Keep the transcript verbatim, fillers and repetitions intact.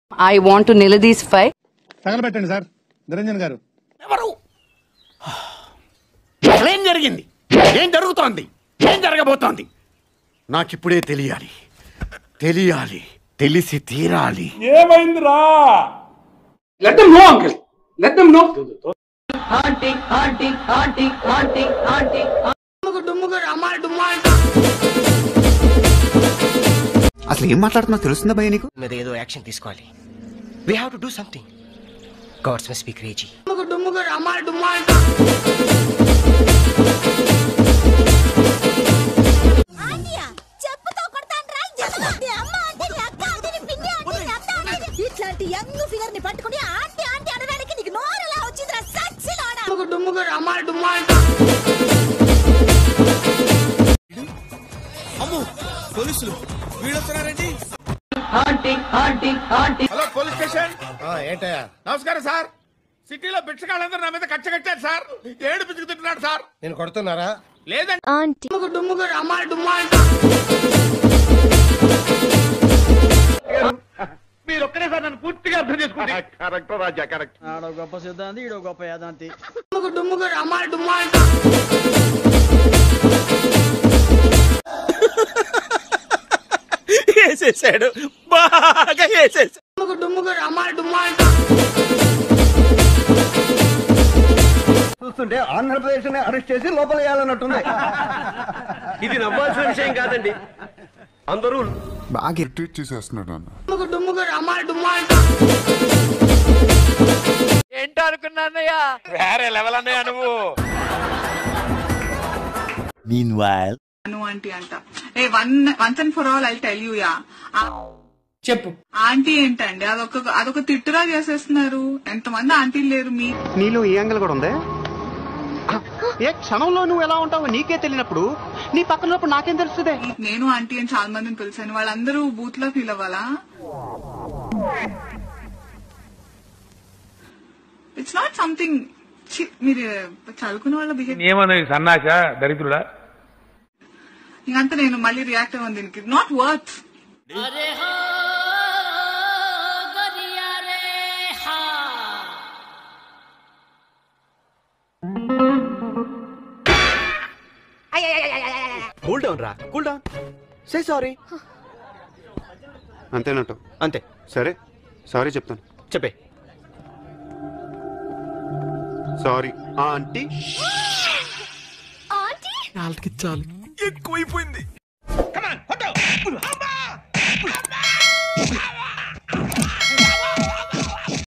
I want to నిలదీసిఫై. తగలబెట్టండి sir Niranjan గారు. ఎవరు? ఏం జరిగింది? ఏం జరుగుతోంది? ఏం జరగబోతోంది? నాకిప్పుడే తెలియాలి, తెలియాలి, తెలిసి తీరాలి. ఏమైందిరా? Let them know, uncle. Let them know. Aunty, aunty, aunty, aunty, aunty. అసలు ఏం మాట్లాడుతున్నా తెలుస్తుందా భయ నీకు? మీద ఏదో యాక్షన్ తీసుకోవాలి. We have to do something. Gods must be crazy. ఇట్లాంటి యంగ్ ఫిగర్ ని పట్టుకొని ఆంటీ ఆంటీ అనడానికి నీకు నోరెలా వచ్చిందిరా సచ్చిలోడా? అమ్మో పోలీసులు వీడొస్తున్నారండి. Aunty, aunty, aunty. Hello police station. ఏంటయ్యా? నమస్కారం సార్. సిటీలో బిచ్చగాళ్ళందరూ నా మీద కచ్చ కట్టారు సార్. ఏడు పిచ్చుకు తింటున్నాడు సార్. నేను కొడుతున్నారా? లేదండి. ఆంటీ మీరు ఒక్కడే సార్ నన్ను పూర్తిగా అర్థం చేసుకుంటే. కరెక్ట్ రాజా, కరెక్ట్. ఆడో గొప్ప సిద్ధాంతి, ఈడో గొప్ప యాదాంతి. వేసేసాడు, బాగా వేసేసాడు. చూస్తుంటే ఆంధ్రప్రదేశ్ అరెస్ట్ చేసి లోపల వేయాలన్నట్టుంది. ఇది నమ్మాల్సిన విషయం కాదండి. అందరూ బాగా ట్రీట్ చేసేస్తున్నాడు అన్న. ఏంటో అనుకున్నానయ్యా, వేరే లెవెల్ అన్నయ్యా నువ్వు. Meanwhile, ఆంటీ అంట. A one once and for all I tell you ya. చెప్పు. ఆంటీ ఏంటండి, అదొక అదొక తిట్టురా చేసేస్తున్నారు. ఎంతమంది ఆంటీలు లేరు మీ. నీలో ఈ యాంగిల్ కూడా ఉందే. ఏ క్షణంలో నువ్వు ఎలా ఉంటావో నీకే తెలియనప్పుడు నీ పక్కనప్పుడు నాకేం తెలుస్తుంది? నేను ఆంటీ అని చాలా మందిని పిలిచాను, వాళ్ళందరూ బూత్ లో ఫీల్ అవ్వాలా? It's not something. మీరు చదువుకున్న వాళ్ళ బిహేవియర్ ఏమన్నా సన్నాస దరిద్రుడా? ఇంకంతా నేను మళ్ళీ రియాక్ట్ అవ్వను దీనికి. Not worth. కూల్ డౌన్ రా, కూల్ డౌన్. Say sorry. అంతేనట్టు? అంతే. సరే సారీ చెప్తాను. చెప్పే. Sorry aunty. ఆంటీ వాళ్ళకి చాలు ఎక్కువైపోయింది.